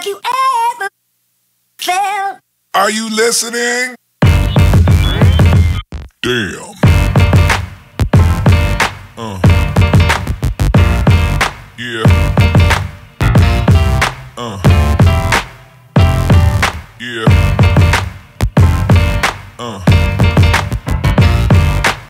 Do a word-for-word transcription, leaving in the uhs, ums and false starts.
Have you ever felt? Are you listening? Damn. Uh. Yeah. Uh. Yeah. Uh.